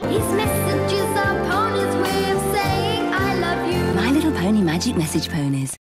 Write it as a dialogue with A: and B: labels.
A: His messages are ponies' way of saying I love you.
B: My Little Pony Magic Message Ponies.